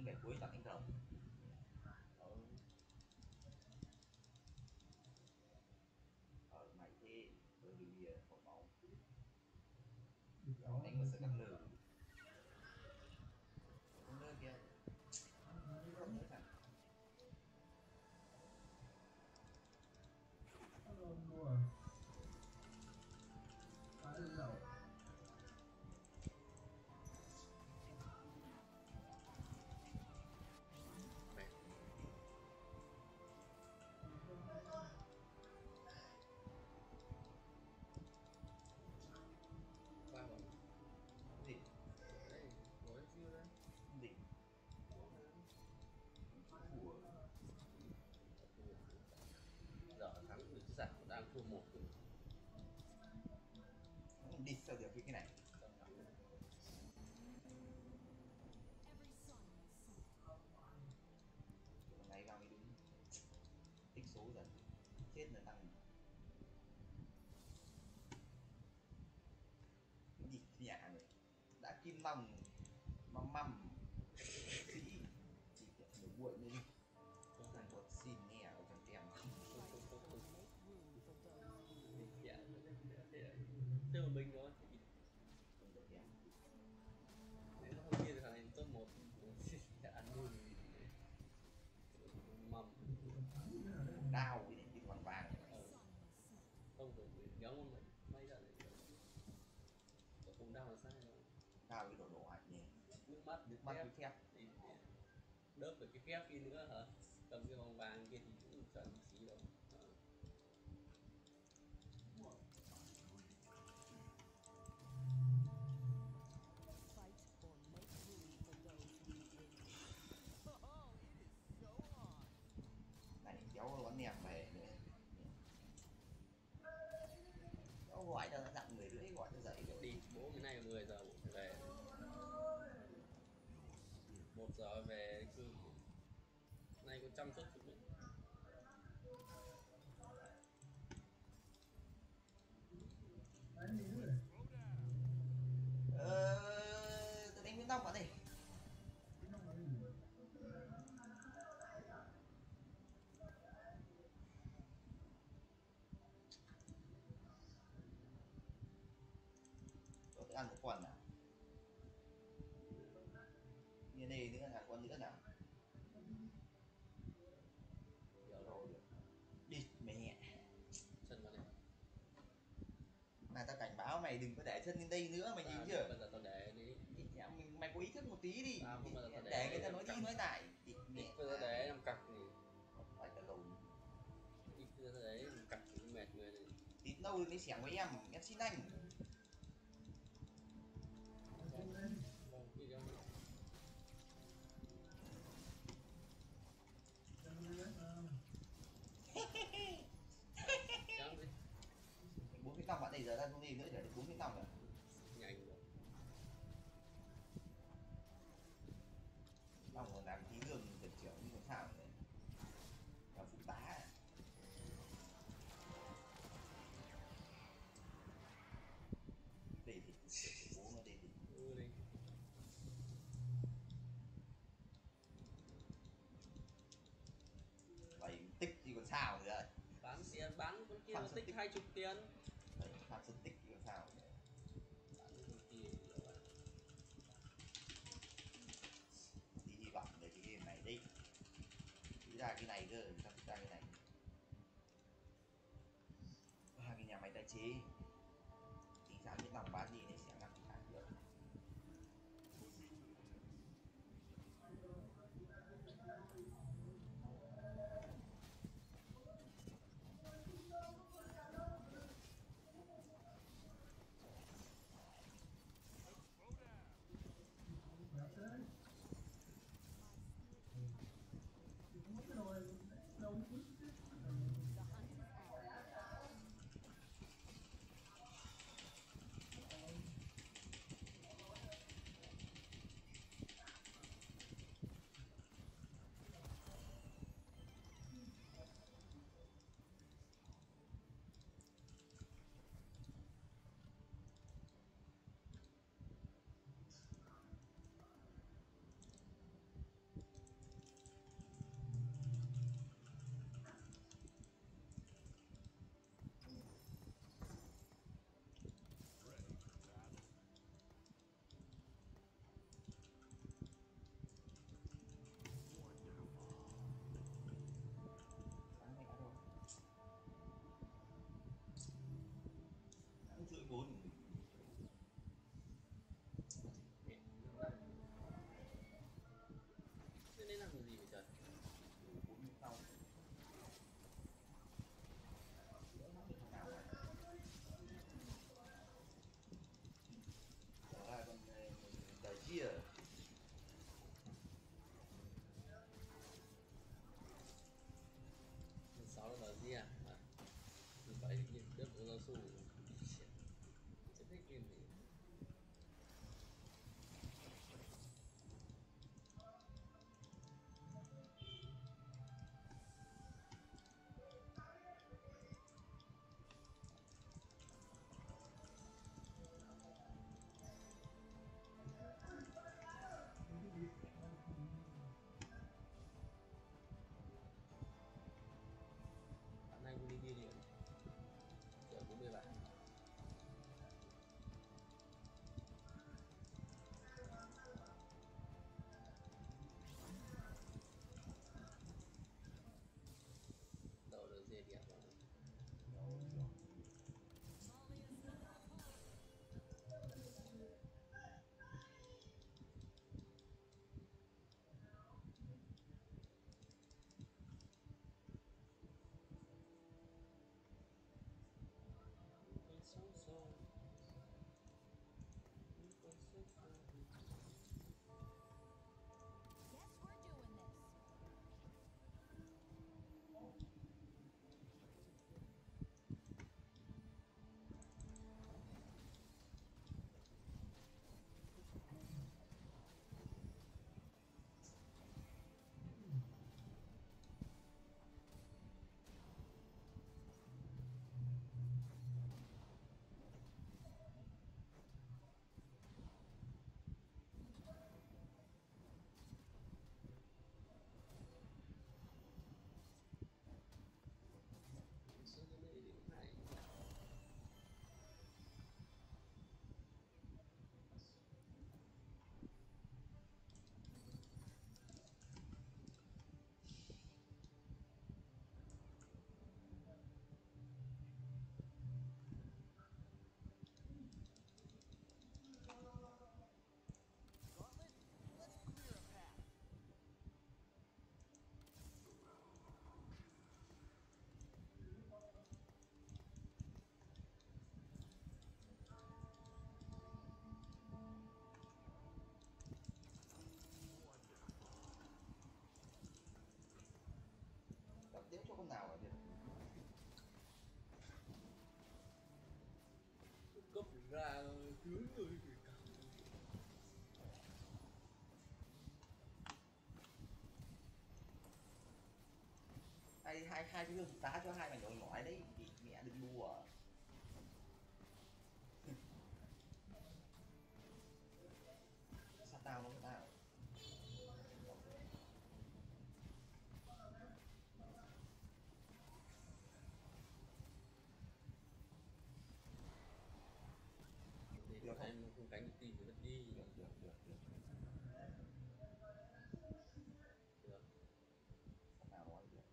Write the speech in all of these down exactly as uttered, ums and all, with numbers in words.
đánh về cuối toàn đánh rồng. Ờ, ở mày thế bởi vì bia một máu đó đánh một sự căng lử không nữa kia không nữa thằng mua phá lên đầu ba rồi gì đấy ngồi siêu đấy gì thua giờ thắng được chứ giảm đang thua một rồi đi sao được cái này này vào mới đúng tích số dần chết là tăng cái gì nhà này đã kim long măm măm sĩ chỉ kiểu nửa buổi nữa đi thằng có xin nghe ở trong kèm dạ thế mà mình thôi không được kèm nếu nó không kia thì thằng này top một sẽ ăn luôn mầm đau cái này cái còn vàng ờ. Không phải nhóm con mấy mấy ra đấy có cùng đau là sai rồi đau cái độ độ hạnh nhỉ nước mắt nước mắt với phép thì đớp được cái phép kia nữa hả cầm cái vòng vàng kia thì cũng chẳng xí đâu à. này kéo nó nẹp về nữa nó gọi cho nó dặn người rưỡi gọi cho dậy rồi Đi bố cái này mười giờ phải về một giờ về cứ nay có chăm sóc chút nữa đánh gì nữa ờ tôi đánh miếng tóc vào đây tôi sẽ ăn một con nào như đây nữa là con nữa nào rồi được đi mẹ chân vào đây này tao cảnh báo mày đừng có để chân lên đây nữa mày nhìn chưa bây giờ tao để đi thì mình mày có ý thức một tí đi tao không bao giờ tao để, để người ta nói đi nói lại thì ít bây giờ để làm cặc thì không phải cả lầu ít bây giờ đấy làm cặc thì mệt người này tí lâu mới xẻng với em em xin anh vâng đi đâu Chán đi bốn phím năm bạn này giờ ra không đi nữa để được bốn phím năm rồi nhanh rồi long còn làm tí lương được trưởng như làm sao đấy là phụ tá đây thì bố nó đây thì ừ đi bảy tích thì còn sao nữa bán tiền bán con kia nó tích hai chục tiền đấy phan phân tích thì còn sao nữa bán con kia thì hy vọng về cái game này đi nghĩ ra cái này cơ sao ra cái này hai cái nhà máy tái chế tính ra những lòng bán đi này sẽ làm cái khác được ra cưới rồi kìa. hai hai hai cái lưng tá cho hai mảnh nhỏ nhỏ đấy thì mẹ đừng đùa. Sao tao nó tao Được không? Em không cánh được tìm được đi. Được, được, được, được. Được. Sao tao nói được.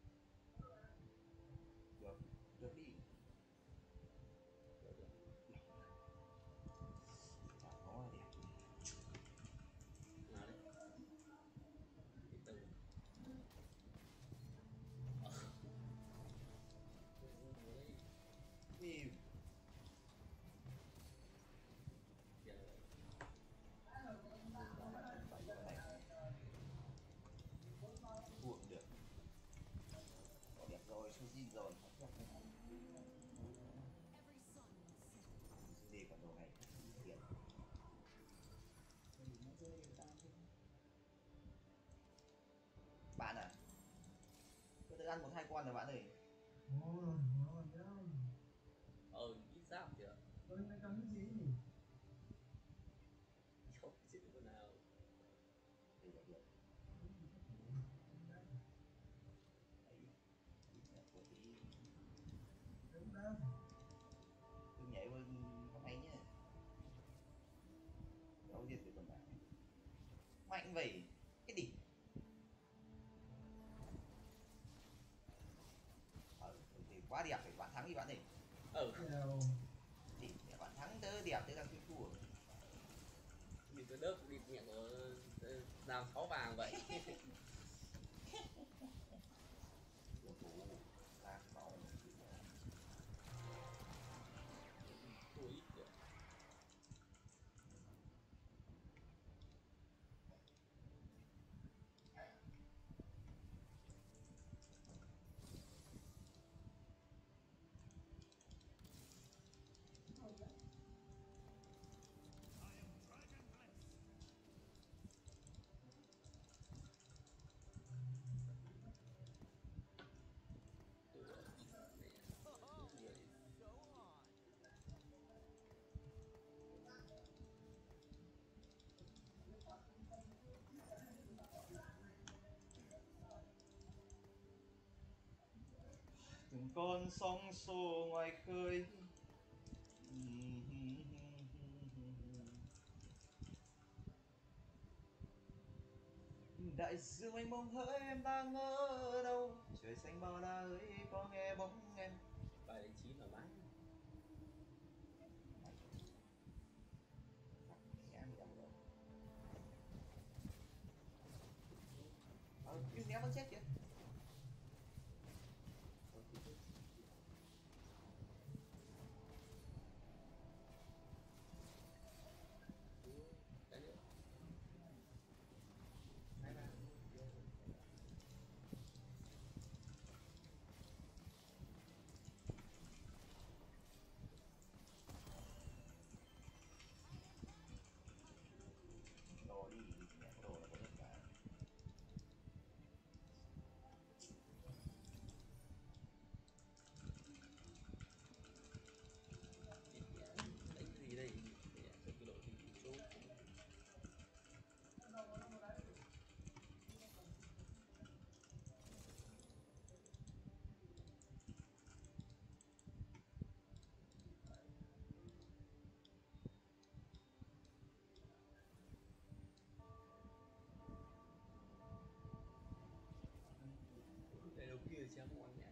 Được, được đi. Được, được. Chả có đẹp. Nào đấy. Cái từ. Ờ. Vì Giờ buồn được. Có đẹp rồi, suy xin rồi. Gì còn đồ này tiền. Bạn à, tôi đã ăn một hai con rồi bạn ơi. Ngon, ngon lắm. ờ ít giáp kìa. Ơi, mày cầm cái gì nhỉ? Không chịu con nào. Đây là được. Đấy, ít nhất có tí. Đúng đâu. Tôi nhảy vào con này nhá. Đâu giết được con nào. Mạnh vậy. Cái gì? Ờ, thì quá đẹp phải bạn thắng đi bạn ơi. Ừ. Nào. Thì để bạn thắng tớ đẹp tớ đang chơi thua. Nhìn cái đớp địt miệng của làm sáu vàng vậy. Ủa, ta bảo Thua ít kìa. từng con sóng xô ngoài khơi. Đại dương mênh mông hỡi em đang ở đâu, trời xanh bao la ơi có nghe bóng em. Bài đánh chín là bát. Em nhầm rồi. Ờ, nhưng néo vẫn chết kìa. Cái nữa. Hai ba. Đồ đi, mẹ có đồ là có tất cả. Đánh cái gì đây? Để cho cái độ thì số. Đây đầu kia chém ngon nhẹ.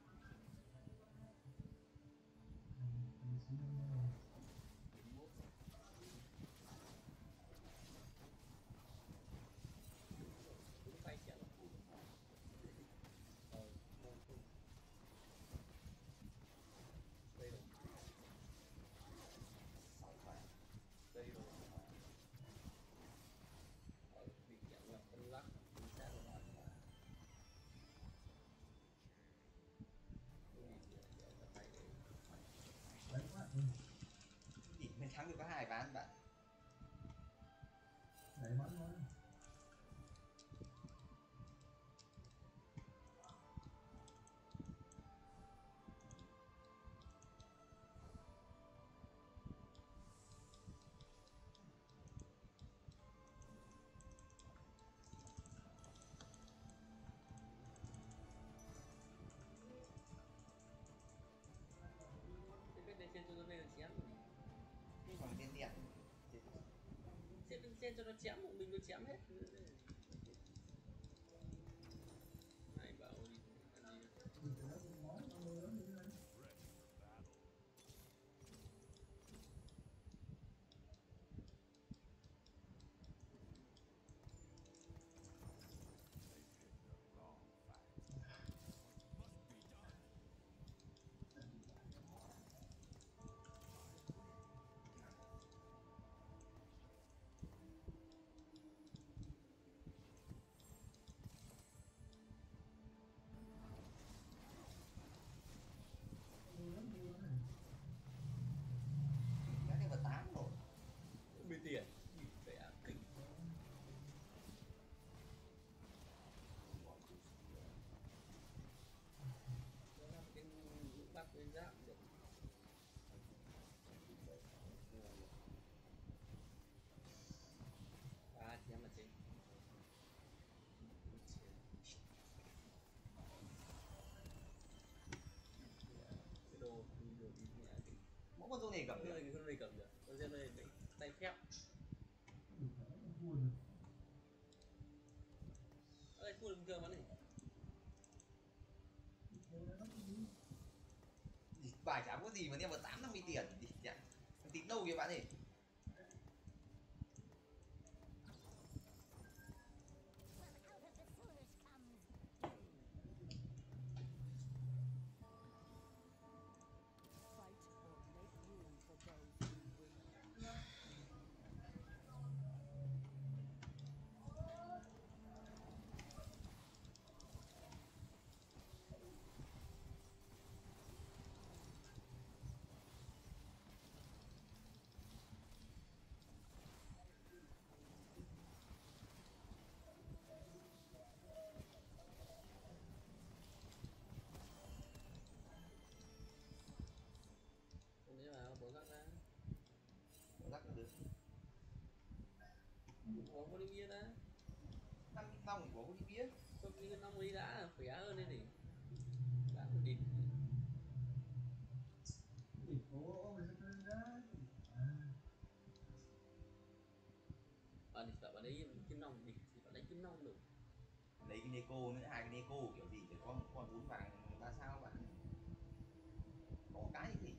Đúng tay chém. Ờ, ngon không. Đây rồi. Sáu vàng. Đây rồi. Ờ, bị chém là phân lắc. Chính xác rồi. được có hai ván bạn. Đẩy bắn nó. Thế bên đây trên cho nó về là chém. Nhưng còn tên điện Trên bên trên cho nó chém, mình mới chém hết. Này bảo đi ăn gì. Thì nó cũng món nó mưa lắm như thế này. Mưa lắm, mưa lắm này. các cái vật tám rồi. mười tiền. Phải ác kinh. Nó làm cái bắt cái giáp được. À, chém là chính. Cái đồ, đồ đi nhẹ thì Mỗi con rô này cầm cái được. này cái này cầm được. Tôi xem đây tay phép. Đủ cả nó buồn. Đây khu bình thường bắn này. Thế nó cái gì? Bài chả có gì mà đem vào tám năm mươi tiền thì chẳng tính đâu kìa bạn ơi. Còn nếu mà bỏ rác ra. Rắc nó được. Bỏ vô đi bia ra. năm mươi đồng của đi bia. Không đi cái năm đi đã khỏe hơn đây này. Đã một địt. Thì cố mình sẽ lên ra. À, À thì phải vào đấy kim nòng địt thì phải lấy kim nòng được. Lấy cái Neko nữa, hai cái Neko kiểu gì để con con bốn vàng ba sao bạn. Có cái gì.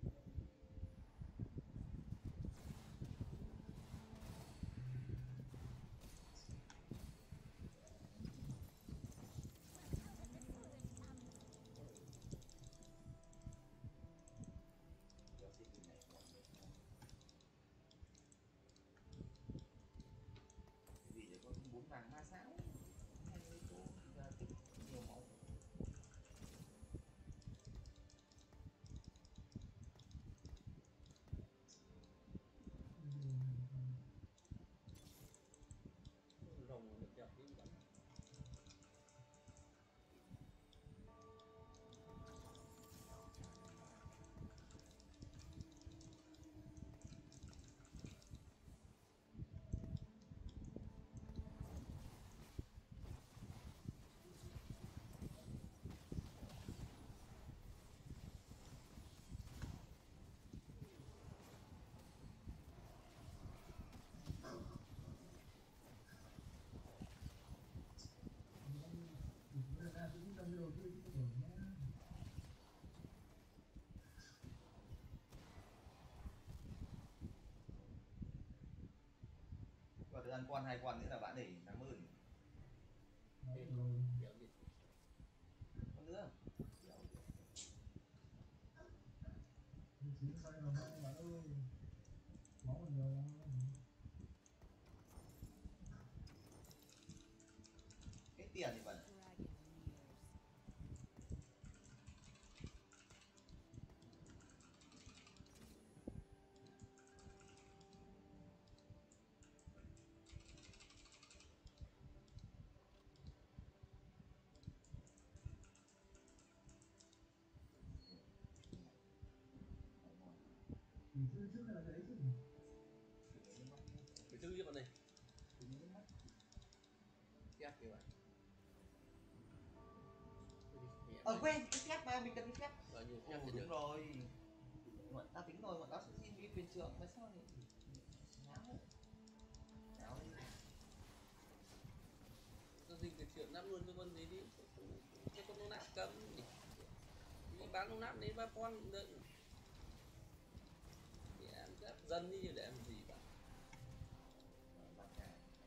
Cho xếp cái này còn được. Cái gì để con bốn vàng ba sao. Hai cái Neko ra tích nhiều máu. Rồng được chặt đi bắn. thì bữa ra cũng đâm đầu tư cái rồi nhá. Và thời gian quan hai quan nữa là bạn để cảm ơn. Đấy, Thế rồi. kéo địt. Con nữa. Thì chỉ xoay vào hai bạn ơi. Máu còn nhiều lắm. Cái tiền thì vẫn trước trước hay là cái đấy chứ? Phải thứ cho bạn này phép như vậy. Ờ quên cái phép mà mình cần cái phép. Bao nhiêu phép Ồ, thì đúng được. rồi. Bọn tao tính rồi, bọn tao sẽ xin cái quyền trưởng mà sao lại ngáo đấy. Ngáo đi. Cái gì cái chuyện nắp luôn cho con gì đi. Cái con nó nắp cấm đi. Đi bán nó nắp đấy ba con đợi. Thì em ghép dân đi để làm gì cả. Bắt cả.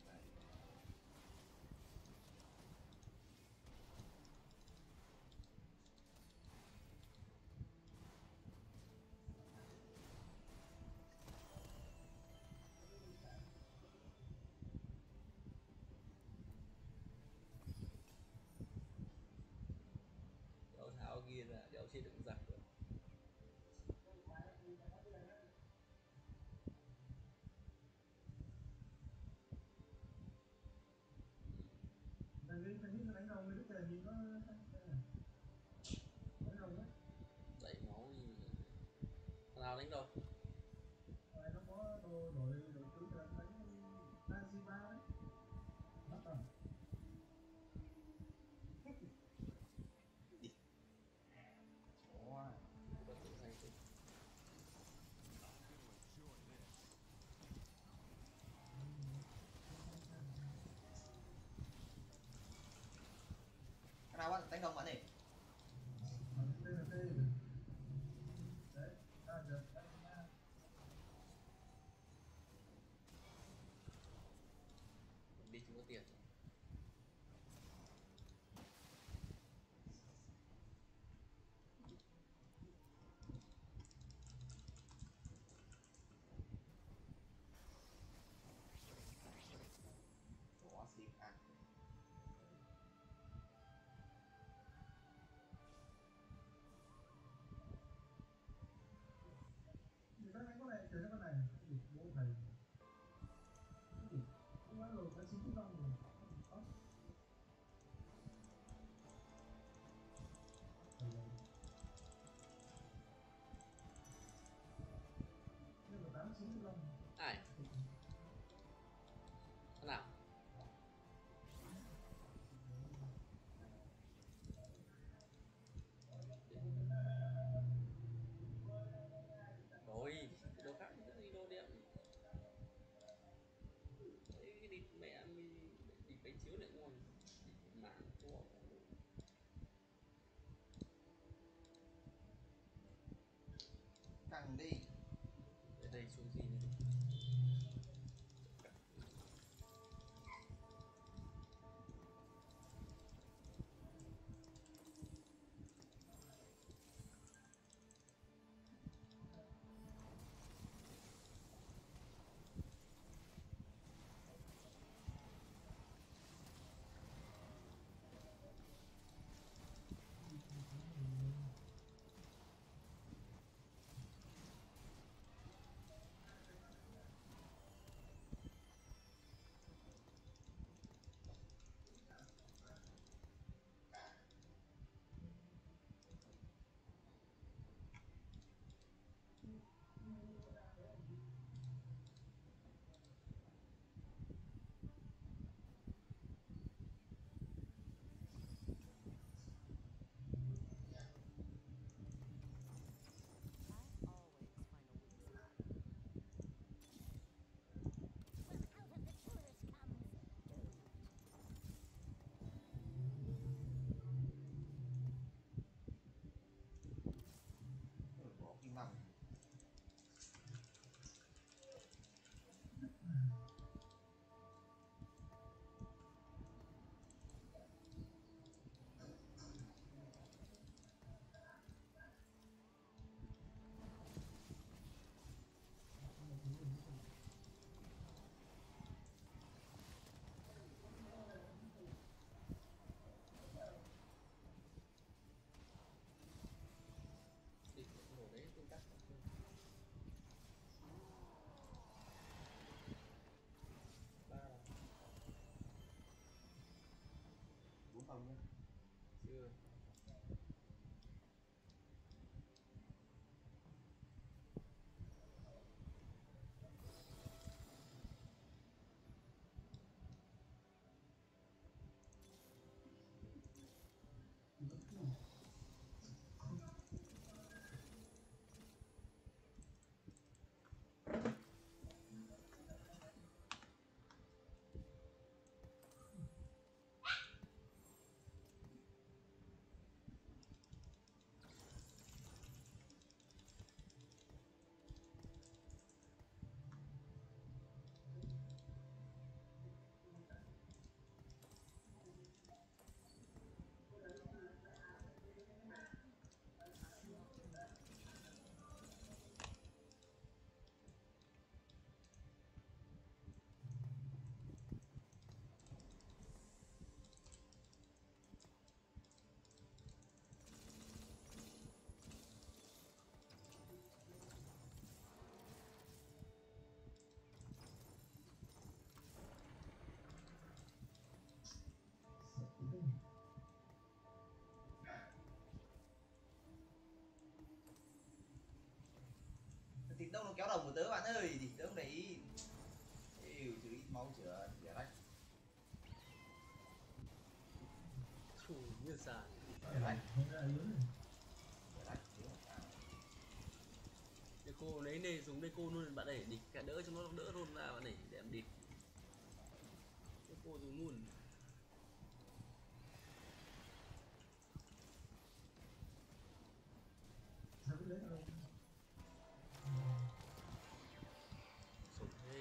Đéo tháo kia ra, đéo chế đựng giặc được. Tại vì phải nhìn đánh đầu mới biết là nhìn nó đánh đầu đấy. Đẩy máu đi. Thằng nào đánh đâu? Rồi nó có đồ đổi đổi tướng là đánh Naziba đấy. Bắt đầu. Wow. Có tự hay chứ. Cái nào bạn đánh đồng bạn này? Đây là đây. Đấy, ra được đánh ra. Đi chúng có tiền. Có xịp à. Thì nó đánh con này, chơi con này. Cái gì bố thầy. Cái gì? Không nói rồi, cái chín phút năm rồi. Đó. Nhưng mà tám chín phút năm. Ai? Thằng nào? Rồi, đồ khác cái gì đồ đẹp. Đấy, cái địt mẹ mình địt bánh chiếu lại ngon. Địt mảng to. Căng đi. Để đây xuống gì nữa. Có kim bằng. Địt cái đồ đấy tương tác. Ba là Bốn phòng nhá. chưa. Xài. Để lại, Không ra dưới này. để lại thiếu một cái. Để cô lấy này dùng đây cô luôn bạn để địch cả đỡ cho nó đỡ luôn ra bạn để để em địch. Để cô dùng luôn. Sao biết lấy đâu? Sụp thế.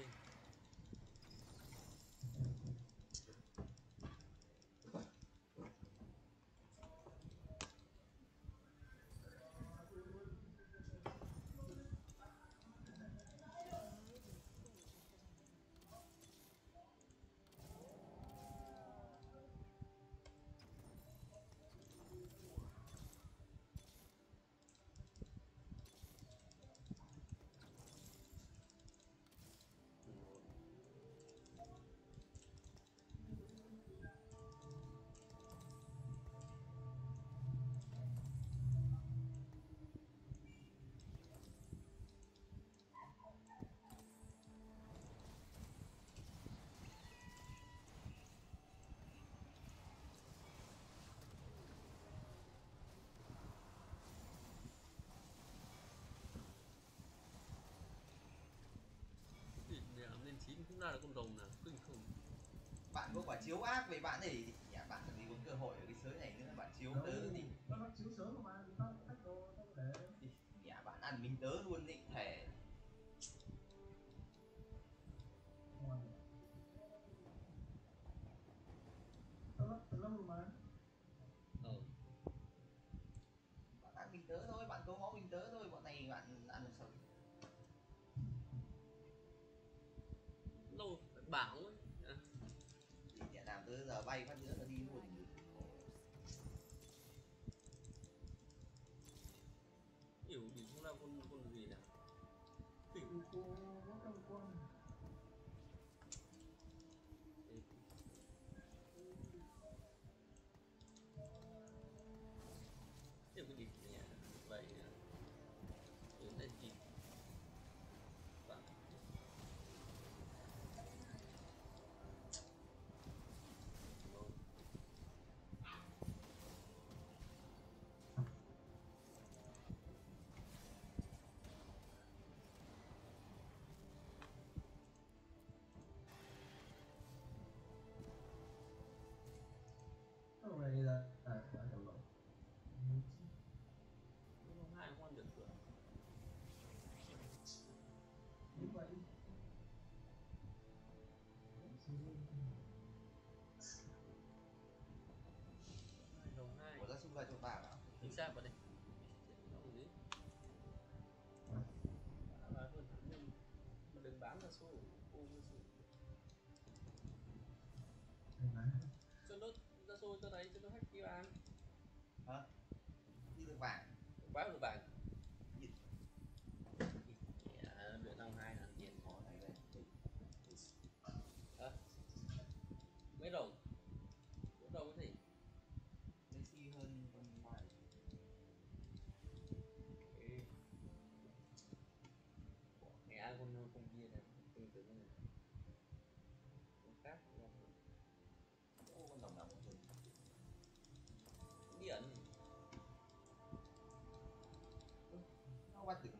Lên chín cũng ra là con rồng nào kinh khủng. Bạn có quả chiếu ác với bạn thì nhà bạn làm gì có cơ hội ở cái sới này nữa, bạn chiếu tớ thì Nó nó chiếu sớm mà nó thách đồ nó để nhà bạn ăn mình tớ luôn định thể. ngoài. Nó lắp từ lâu rồi mà. Ờ. Bạn ăn mình tớ thôi, bạn có ngó mình tớ thôi, bọn này bạn ăn được sống. Lâu phải bảo ấy. À. Thì nhà làm tớ giờ bay phát nữa nó đi luôn thì Hiểu thì không là con con gì nào. Thì cô có trong con. Hiểu cái gì nhỉ? Vậy đến đây gì? Bạn Cái này là à phải đầu lộn. không hai con được rồi. Như vậy. Hai đồng hai. có ra xung ra cho bà nào. Chính xác vào đây. Nó gì? Và hơn nhưng đừng bán ra số cô với số. Cho nó ra số cho đấy cho nó hack đi bán. Hả? Đi được vàng. Quá được vàng. Nhìn Yeah, luyện năm hai là tiền họ này đây. à, mấy đồng mấy đồng cái gì Messi hơn con ngoài. cái ai con con kia này tương tự này con khác Ô con đồng nào cũng được. điện Nó bắt được.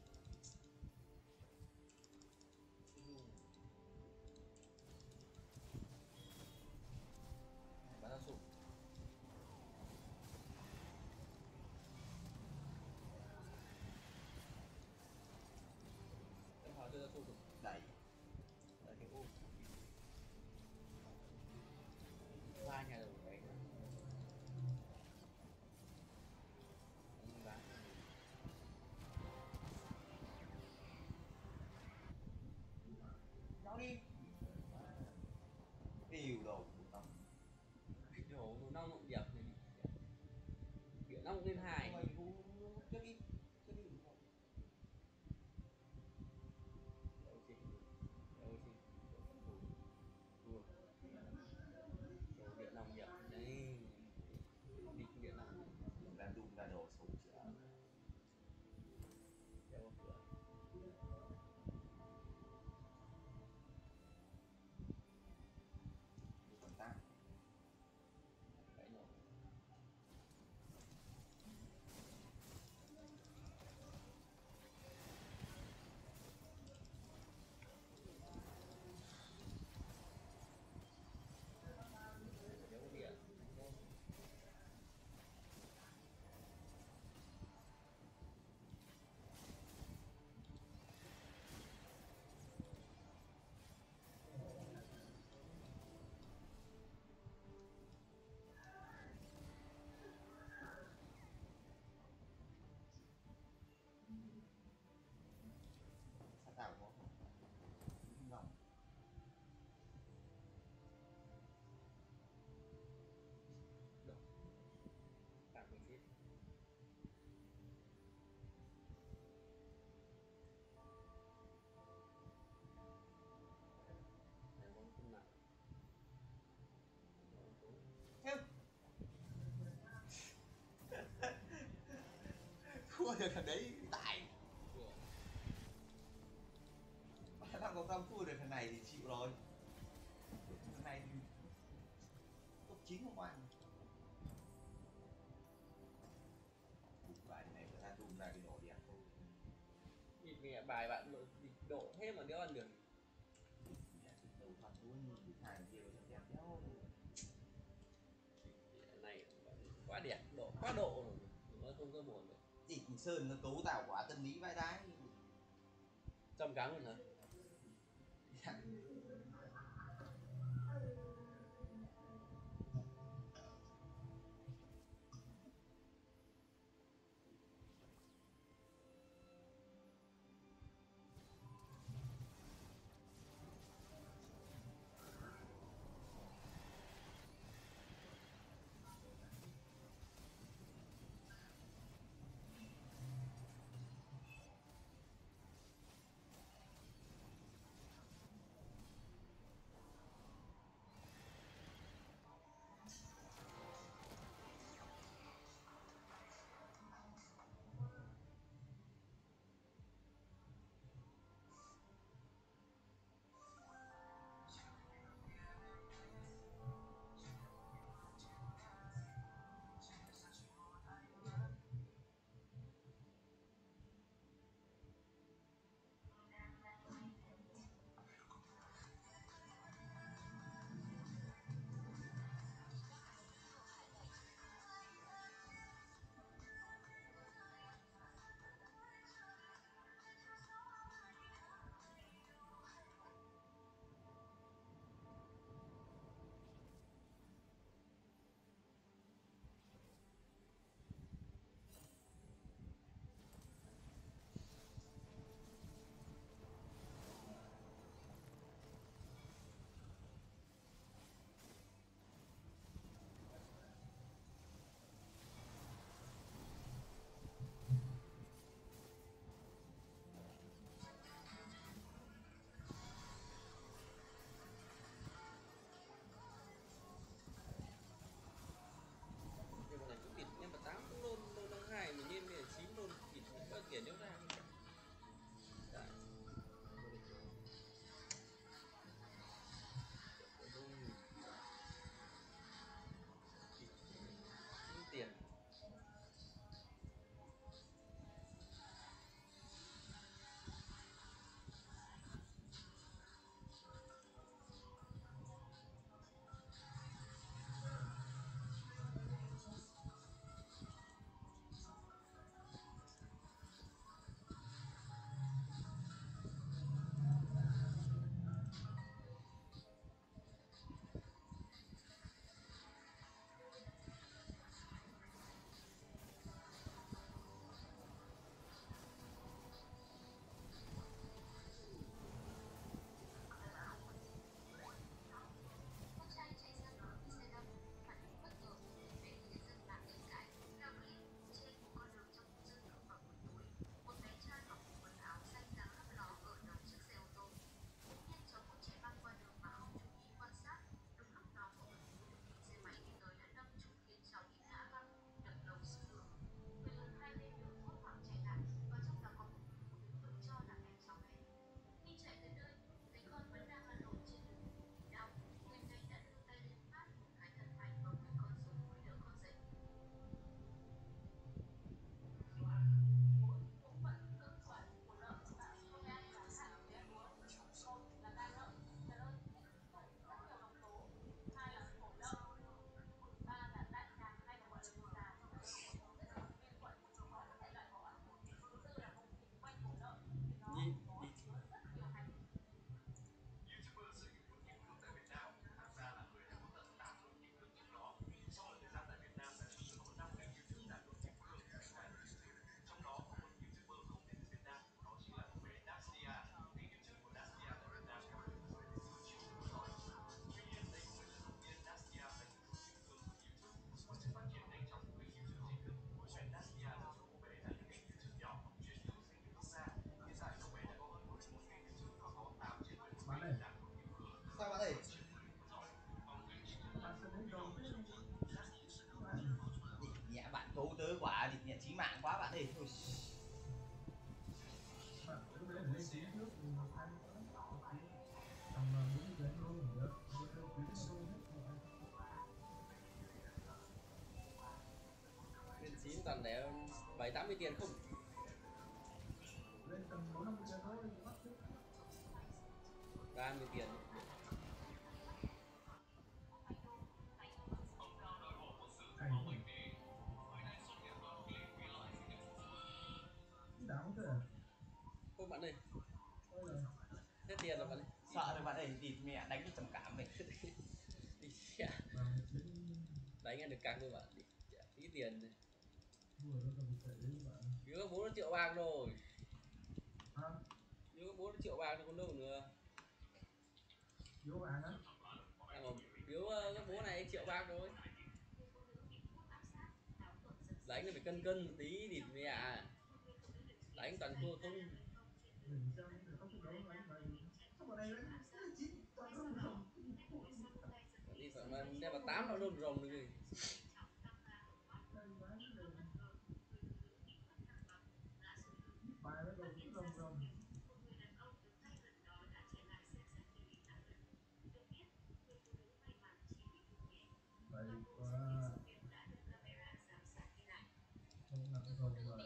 bán ra sụp em hỏi tôi ra sụp Đẩy. đẩy cái ô ba nhà đầu đấy bán Nó đi. Điều đồ nó. đổ nông nông đẹp này điện nông lên hai Mày cũng trước đi. Trước đi. đâu chị đâu chị đổ điện nông đẹp đấy đi điện nông Ra đun ra đồ xấu chữa. đeo cửa Còn ta. phải nổ này thì chịu rồi. Cái này thì top chín không qua. Cục bài này người ta dùng ra cái độ đẹp thôi. Vì mẹ bài bạn độ thế mà đéo ăn được. Mẹ đầu thật luôn, bị thải nhiều cho đẹp đéo. Này quá đẹp, độ quá độ rồi, nó không có buồn được. Chỉ Sơn nó cấu tạo quá tâm lý vai đái. Trầm cám luôn hả? Tiền nếu ra đã tiền Bạn ơi, Sao bạn ơi? bạn sẽ lấy đầu thế bạn Nhẹ bạn cấu tớ quá, nhẹ chí mạng quá bạn ơi. Ôi. bạn có thể lên chín trước thì hai mươi tám bạn để bảy tám mươi tiền không? Lên tầm bốn năm mươi thôi thì bắt chứ. ba mươi tiền. Cảnh rồi. Cái đảo không à? Không bạn ơi, Ôi giời. hết tiền rồi bạn ơi. Sợ rồi bạn ơi, địt mẹ đánh cái trầm cảm mình. Đi chả. Vào một đến Đánh ăn được căng thôi bạn, đi chả phí tiền này. vừa nó tầm tệ đấy bạn. Biếu có bốn triệu bạc rồi. Hả? Biếu có bốn triệu bạc thì còn đâu nữa. Vô bạn á? À, mà biếu uh, cái bố này triệu bạc rồi. Đánh là phải cân cân một tí địt mẹ à. Đánh toàn thua không. Mình xem những người không thích đấu đánh bài. Sao bọn này đánh chín toàn không rồng. Đi phải mà đem vào tám nó luôn rồng được gì. Đánh bài rồi. Bài bắt đầu cũng rồng rồng. Vậy quá. Không nặng rồng vậy.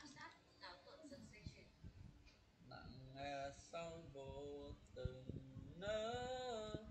Nặng nghe sau vô từng nỡ.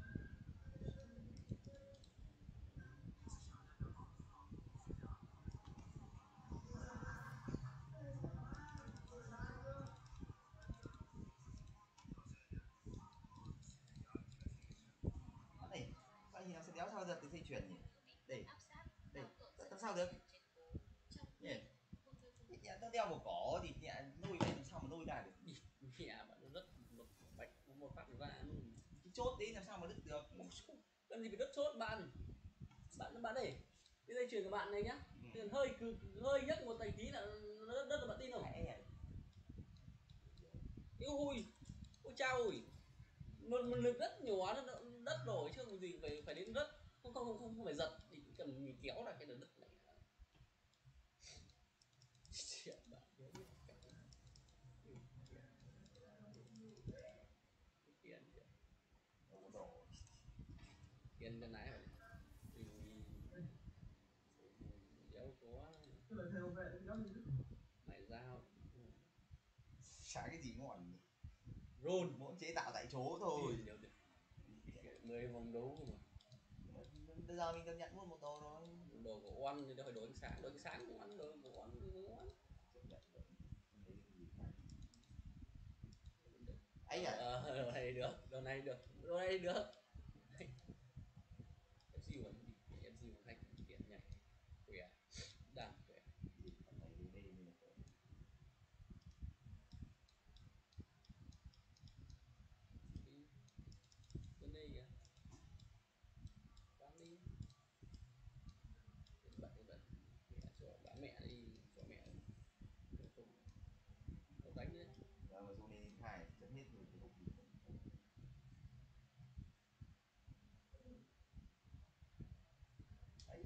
Này, sao anh nó sẽ đéo sao giật từ dây chuyền nhỉ? Đây, đây, làm sao được? Nhỉ? Nhẹ tao đeo một cỏ thì nhẹ nuôi lên làm sao mà nuôi ra được? Mẹ bạn nó rất một bạch một phát ra luôn. Cái chốt đấy làm sao mà đứt được? Cần gì phải đứt chốt bạn. Bạn bạn ơi, cái dây chuyền của bạn này nhá. Ừ. Hơi cứ hơi nhấc một tay tí là nó đất là bạn tin không? Yêu ui, ôi chao ui, một, một lực rất nhỏ nó đất rồi chứ không gì phải phải đến đất, không không không không phải giật thì cần mình kéo là cái đất này. Chuyện bạn nhớ biết cách tiền tiền tiền cái nãy rồi thì đéo có Tức là theo vệ thì nó như thế. mày giao Chả cái gì ngon nhỉ? rôn Mỗi chế tạo tại chỗ thôi. người vòng đấu mà Bây giờ mình được nhận luôn một đồ rồi. đồ của oan thì nó phải đổi ánh sáng, đổi ánh sáng của oan, đồ của oan của oan ấy à? Ờ, đồ này được, đồ này được, đồ này được. Em xê còn đi, em xê còn thành tiền nhảy, khỏe, đàn khỏe. Bên đây kìa, bán đi, bạn bạn mẹ cho bán mẹ đi, cho mẹ không, không đánh nữa. Và mà dù này hai chấm hết rồi thì không gì. Ấy.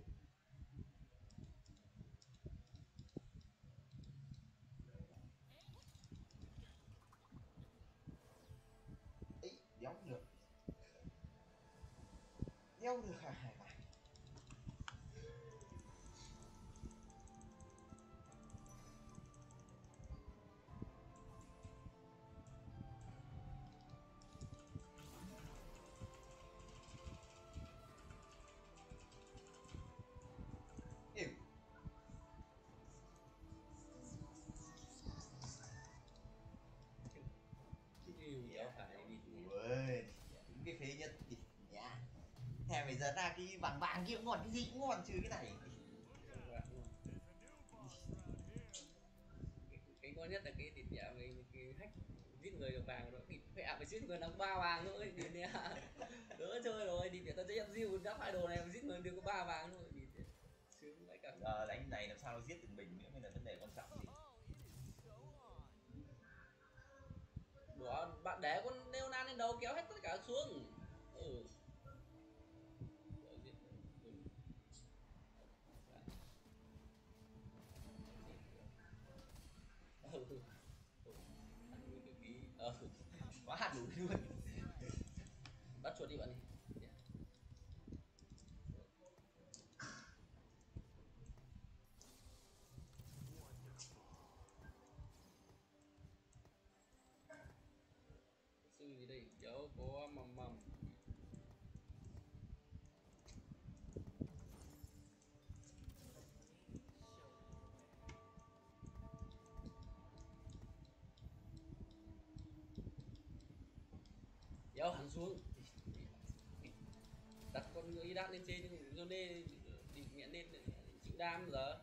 Ấy, đéo được. Đéo được à? Yêu. Yêu đéo phải đi. Ui, đúng cái phế nhất thì nhá. Thèm phải giờ ra cái vàng vàng kia cũng ngon, cái gì cũng ngon trừ cái này. Cái, cái ngon nhất là cái thịt dạo này cái hack giết người được vàng rồi, thịt mẹ phải giết người nóng ba vàng thôi thì nè đỡ chơi rồi thì để tao dễ diêu đã phải đồ này mà giết người được có ba vàng thôi thì sướng lại cả. Giờ đánh này làm sao nó giết được mình nữa mới là vấn đề quan trọng gì. Đó, bạn để con Leonan lên đầu kéo hết tất cả xuống. Ừ. Ừ. Ừ. Quá đủ luôn. Bắt chuột đi bạn đi. đau hẳn xuống, đặt con ngựa y đát lên trên nhưng do đê thì mẹ nên chịu đam giờ.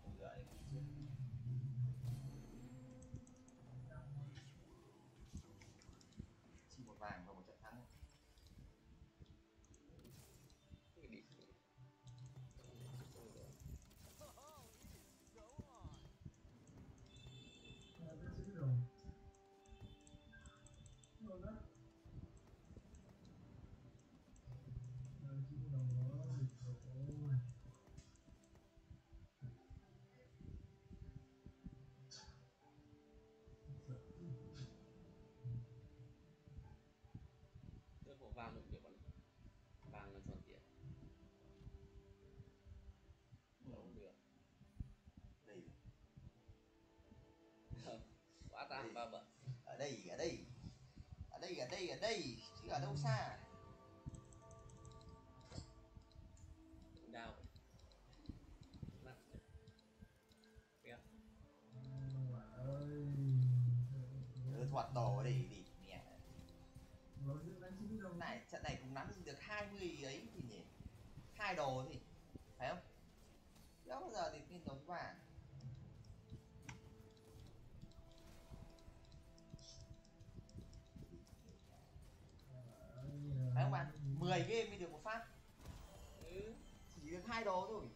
Chỉ một vàng và một trận thắng. Cái địch Ờ, cái chữ rồi. Rồi đó. Ờ, chữ rồi. Ôi. tôi bỏ vàng một điểm vàng là tròn tiền không được. Đây. Quá tam ba bận. Ở đây, ở đây. Ở đây, ở đây, ở đây, chứ ở đâu xa. Đào nặng kìa. Ơi. Ừ, thuật đồ đi đi mẹ. Rồi chứ đánh chữ rồi. Này, trận này cũng nắm được hai mươi ấy thì nhỉ. Hai đồ thì phải không? Đó bao giờ thì tin đồ vàng. Phải không bạn? mười game mới được một phát. Ừ. Chỉ được hai đồ thôi.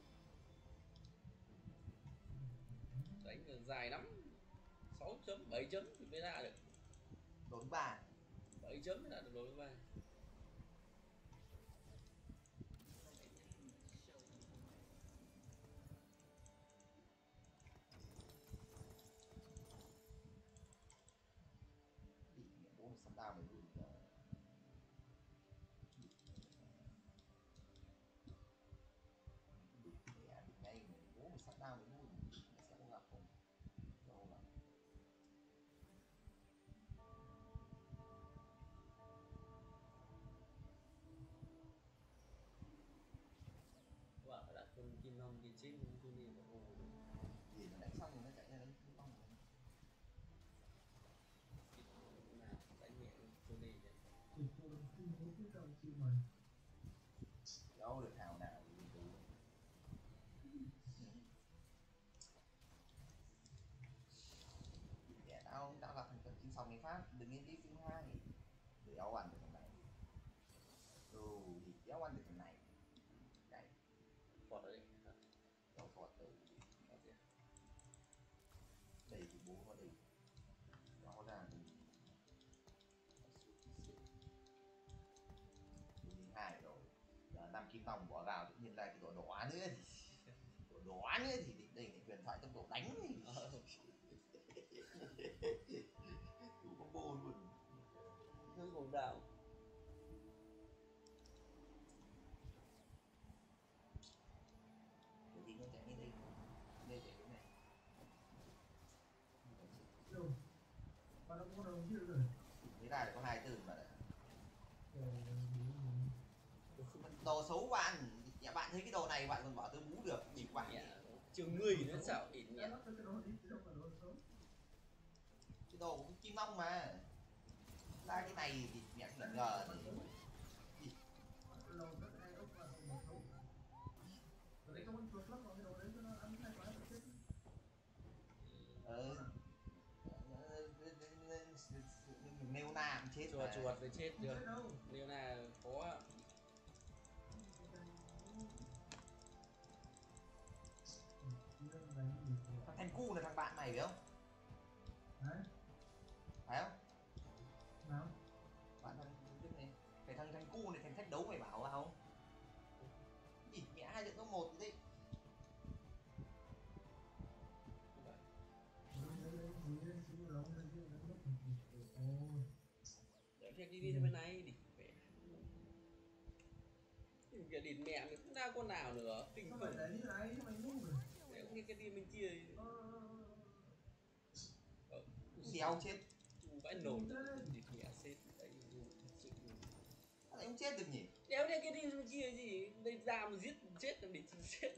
Đánh được dài lắm, sáu chấm bảy chấm thì mới ra được Đồ thứ ba. bảy chấm mới ra được đồ thứ ba. Bố một sắp đao mới vui. Ngay bố một sắp đao mới vui. Sẽ không gặp không? Đâu mà. Vợ đã con kim long kia chết tôi đi vào hồ Gì nó đánh xong rồi nó chạy ra đánh không xong rồi. nào đánh nhẹ tôi đi vậy. Chỉ cho kinh hố cái đầu chịu mày. Đâu được hào nào thì đủ. Kẻ tao tao gặp thằng chín xong cái phát đừng nên đi phim hai để áo ăn được thằng này. Ừ thì áo ăn được thằng này. Đây. Phọt ở đây. Đâu phọt từ. Đây thì bố nó đây. Nó ra thì hai rồi. Giờ năm kim tòng bỏ vào tự nhiên lại cái đồ đỏ nữa thì đồ đỏ nữa thì đây là huyền thoại tốc độ đánh thì đủ combo luôn. Hơi bóng đào. Cái gì nó chạy như đây. Đây chạy cái này. Đâu? Bạn đã có đồng chưa rồi? Thế ra là có hai từ mà. Rồi, Đồ xấu bạn. Nhà bạn thấy cái đồ này bạn còn bảo tôi bú được chỉ bạn. Trường mười thì nó xảo ít nhẹ. cái đồ ít chứ đâu phải đồ xấu. Cái đồ cũng kim long mà. Ra cái này thì mẹ ngẩn ngờ thì Lâu rất hay ốc và đồ xấu. Rồi đấy, con chuột lắm vào cái đồ đấy cho nó ăn hai quả nó chết. ờ nêu na cũng chết Chuột mà. chuột thì chết Không được. chết đâu. Nếu là có Thằng Thanh Cu là thằng bạn mày phải không? Đấy. Phải không? Nào. Bạn thằng cái này phải thằng Thanh Cu này thành thách đấu mày bảo là không? Nhìn mẹ hai đứa có một đi. để phép đi đi theo bên này đi mẹ. Cái địt mẹ mình không ra con nào nữa kinh Sao khủng. mày để như này sao mày ngu rồi? Mẹ cũng như cái đi bên kia Ờ. Đéo chết. vãi nổ địt mẹ xếp đấy thật sự. Lại không chết được nhỉ? Đéo đây cái đi bên kia gì đây ra mà giết chết làm để chết.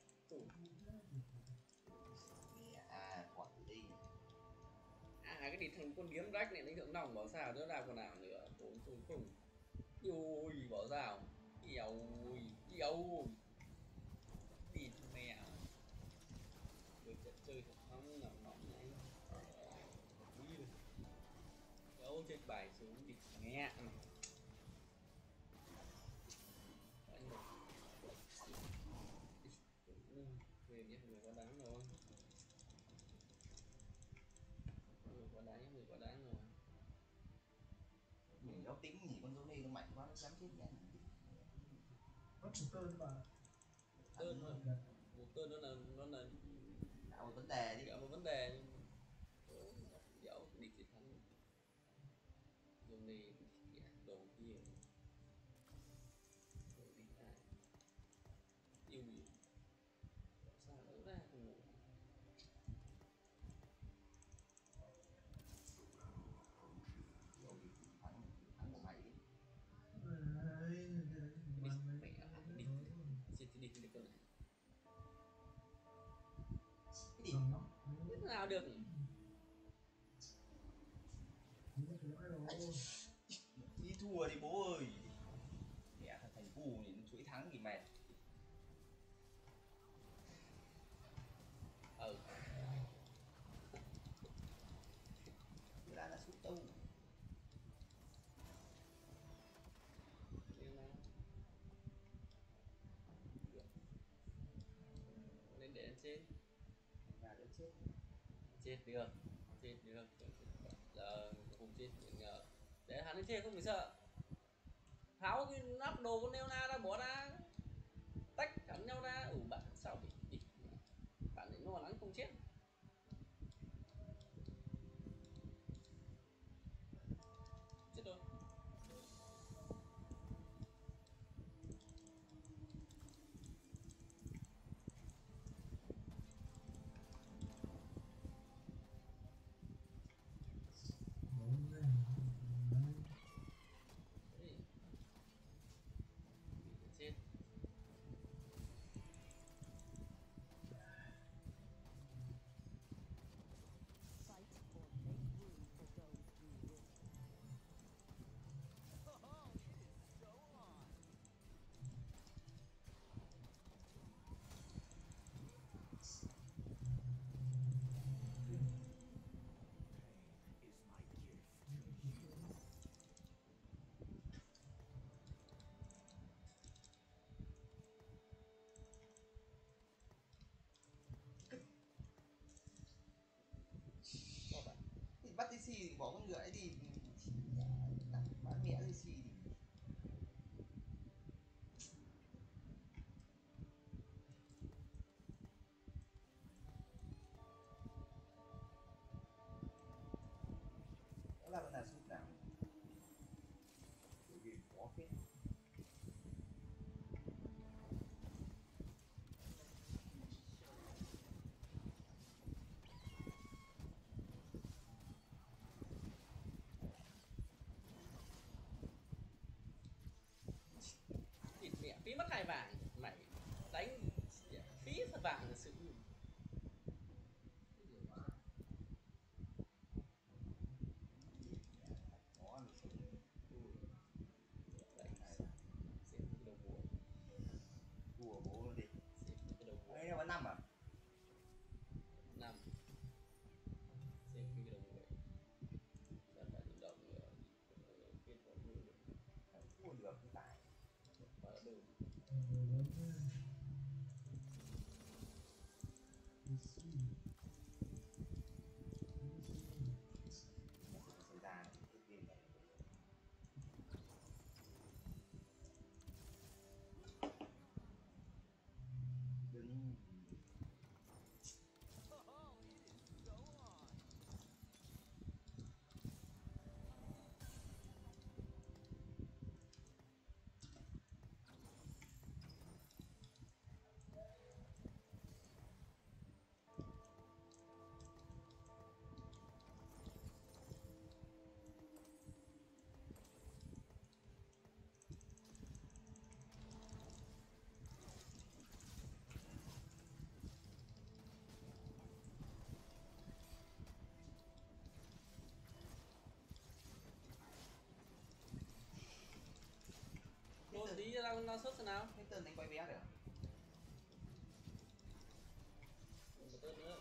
À quả đi. À cái địt thành con điếm rách này nó thượng nòng bảo sao nữa ra con nào nữa. Ôi trời khủng. Ui bỏ rào. Kéo kéo. Địt mẹ. Chơi trận chơi thật không ngầm nóng này. Kéo trên bài xuống địt mẹ này. Về biết người quá đáng rồi. Người quá đáng, người quá đáng rồi. Mình đéo tính nhỉ, con Johnny nó mạnh quá nó dám chết nhanh. Nó chủ tơn các bạn. Tơn mà. Một tơn nó là nó là Cả một vấn đề đi. cả một vấn đề. Đéo đi chiến thắng. Johnny đồ kia. Đồ đi ai. Yêu gì. Sao nó ra không ngủ. Thắng, thắng một mày đi. Đi mẹ đi. Đi đi đi con này. Cái gì? Thế nào được. Đi thua đi bố ơi. Mẹ thằng thành cù nhìn chuỗi thắng thì mệt. Ừ. Thế là nó sút đâu. Lên để lên trên. Nhà đến chết. Chết được. Chết được. Giờ không chết nhờ. Để hắn lên trên không phải sợ. Tháo cái nắp đồ con Leona ra bỏ ra. Tách cắn nhau ra. Ừ bạn sao bị đi. Bạn ấy lo lắng không chết. Chết rồi. Chết. Thì bắt đi xì thì bỏ con ngựa ấy đi. Bán mẹ đi xì thì. Đó là con nào sút nào. Cái gì khó phết. Thịt mẹ phí mất hai vàng. Mày đánh phí thật vàng là sự. Khó là sút. Đấy. Xem cái đầu mùa. Đùa bố luôn đi. Xem cái đầu mùa. Đấy nó vẫn năm à? Năm. Xem cái đầu mùa. Đã phải tự động nữa. Kết quả mưa được. Thua được cái tài. Và đã đủ. Xảy ra cái game này. Đừng. xử lý lao lao sốt xem nào. Cái tên đánh quay vé rồi. Một tên nữa.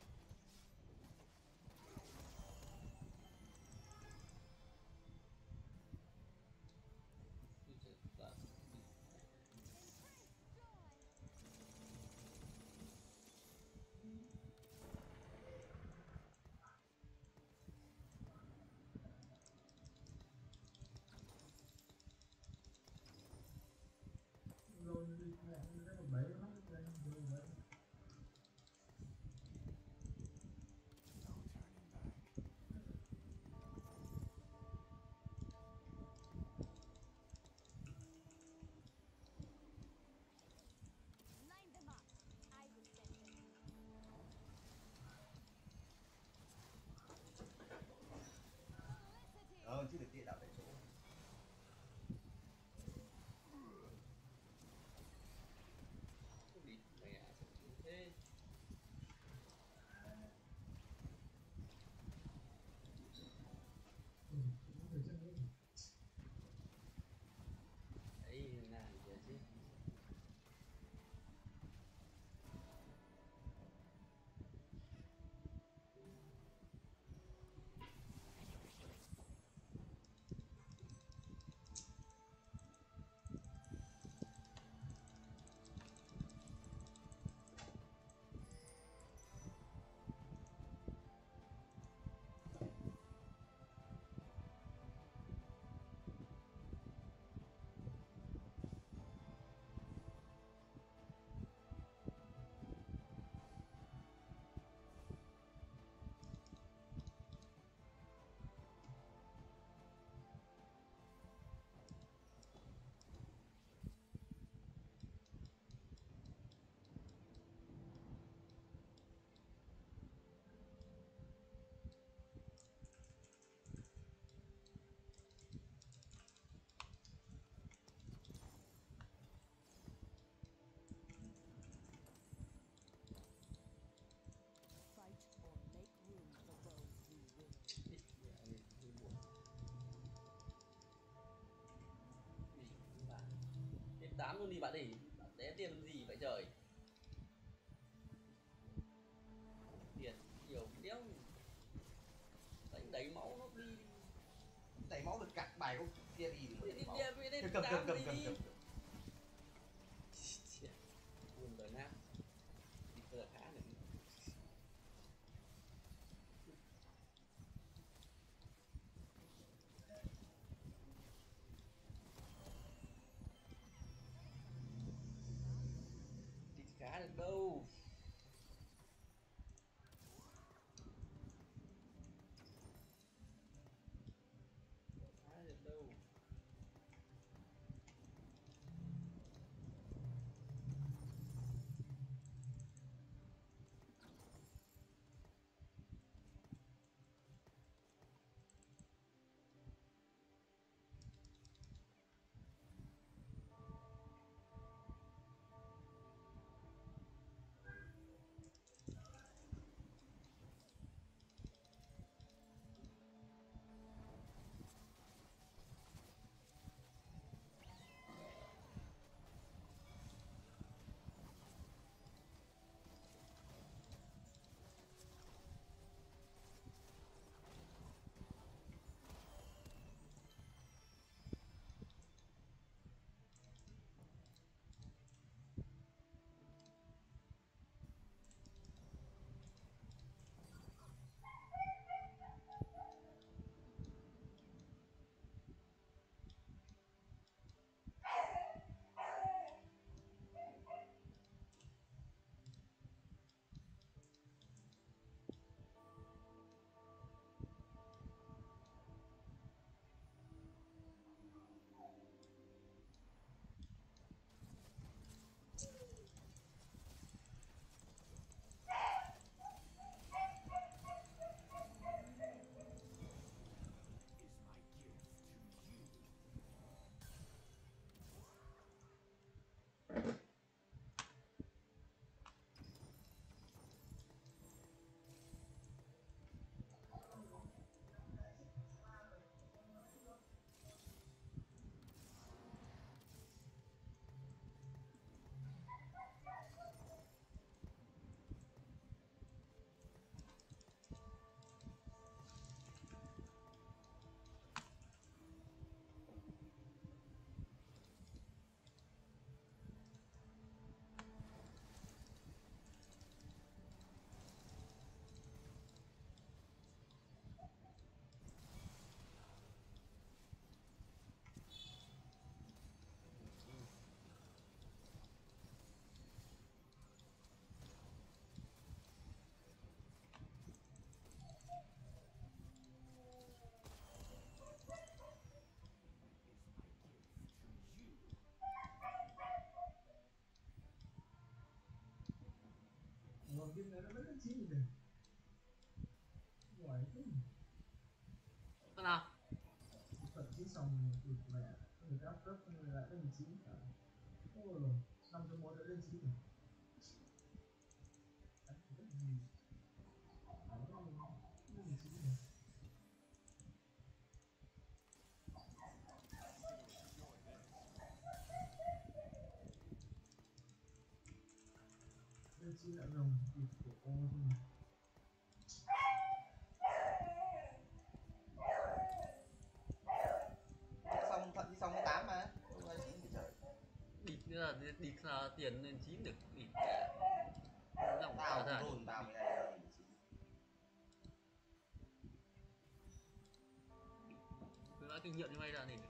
rồi đi mẹ nó một bảy nó lên rồi vậy. Line them up. I will send them. Felicity. Ờ chứ được địa đạo tại chỗ. Đi mẹ thế. Ừ, nó phải chân nữa. Đấy là gì chứ. Fight or make room for those who will. Đi, mẹ ơi, tôi buồn. Đi, bạn. Em tám luôn đi bạn đi. Bạn té tiền làm gì vậy trời? Tiền nhiều cái đéo. Đánh đẩy máu nó đi. Đẩy máu được cắt bài không kia đi Đi đẩy đi máu. đi đi đi Cầm cầm tám cầm đi cầm đi. cầm. Buồn đời nát. Đi thừa khá nữa. Đi khá được đâu. Khá được đâu. viên này nó vẫn lên chín rồi. Ngoài thế. Con nào? Phận chín xong tụt mẹ người ta cấp người lại lên chín cả. Ôi rồi, năm cho mỗi đã lên chín rồi. Đánh rất gì. Đó, lên chín rồi. Lên chín lại rồng tụt của cô thôi. Xong thậm chí xong cái tám mà không ai chín thì trời. Địt nữa là địt là tiền lên chín được địt. Lòng Tao thật. cũng run tao mới này gì chín. Tôi đã kinh nghiệm như mày ra này.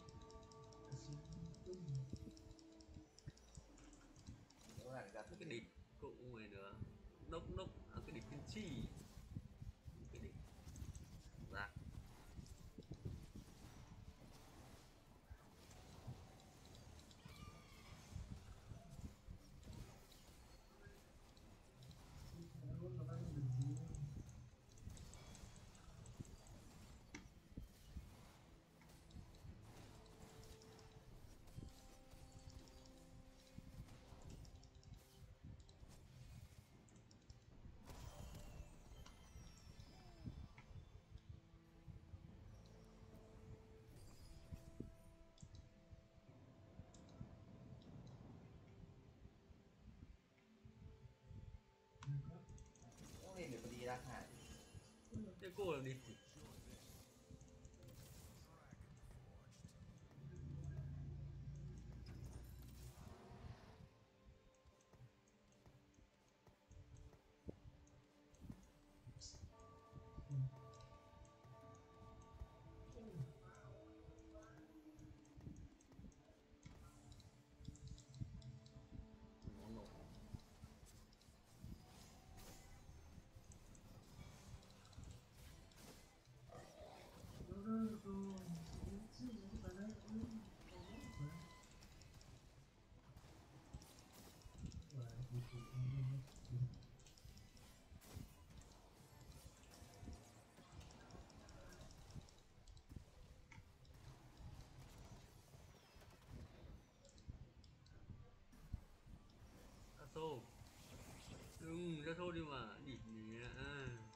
Nó là gặp Cái địt cụ người nữa. Nốc nốc à, cái địt tiên tri. Cái địt. Dạ. nó lên được đi ra hại. Thế cô là địt gì? Nó nổ. Ra xô. Đừng ra xô đi mà địt này. À.